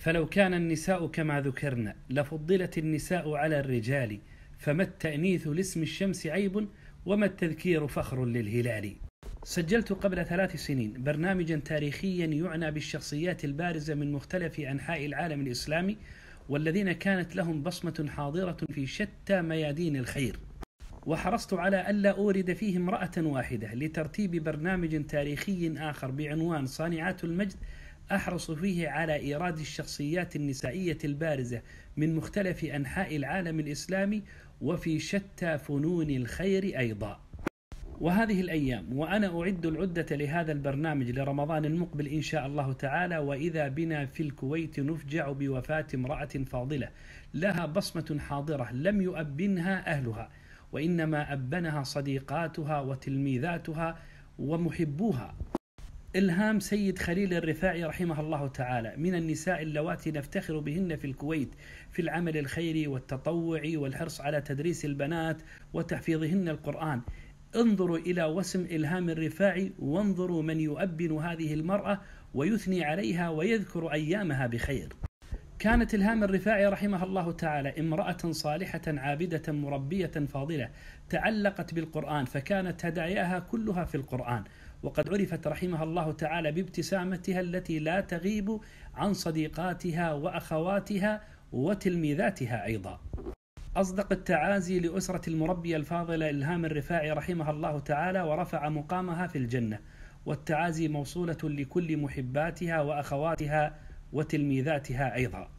فلو كان النساء كما ذكرن لفضلت النساء على الرجال، فما التأنيث لاسم الشمس عيب، وما التذكير فخر للهلال. سجلت قبل 3 سنين برنامجا تاريخيا يعنى بالشخصيات البارزة من مختلف أنحاء العالم الإسلامي، والذين كانت لهم بصمة حاضرة في شتى ميادين الخير، وحرصت على ألا أورد فيه امرأة واحدة لترتيب برنامج تاريخي آخر بعنوان صانعات المجد، أحرص فيه على إيراد الشخصيات النسائية البارزة من مختلف أنحاء العالم الإسلامي وفي شتى فنون الخير أيضا. وهذه الأيام وأنا أعد العدة لهذا البرنامج لرمضان المقبل إن شاء الله تعالى، وإذا بنا في الكويت نفجع بوفاة امرأة فاضلة لها بصمة حاضرة لم يؤبنها أهلها، وإنما أبنها صديقاتها وتلميذاتها ومحبوها. إلهام سيد خليل الرفاعي رحمه الله تعالى من النساء اللواتي نفتخر بهن في الكويت في العمل الخيري والتطوعي والحرص على تدريس البنات وتحفيظهن القرآن. انظروا إلى وسم إلهام الرفاعي، وانظروا من يؤبن هذه المرأة ويثني عليها ويذكر أيامها بخير. كانت إلهام الرفاعي رحمه الله تعالى امرأة صالحة عابدة مربية فاضلة تعلقت بالقرآن، فكانت هداياها كلها في القرآن، وقد عرفت رحمها الله تعالى بابتسامتها التي لا تغيب عن صديقاتها وأخواتها وتلميذاتها أيضا. أصدق التعازي لأسرة المربية الفاضلة إلهام الرفاعي رحمها الله تعالى، ورفع مقامها في الجنة، والتعازي موصولة لكل محباتها وأخواتها وتلميذاتها أيضا.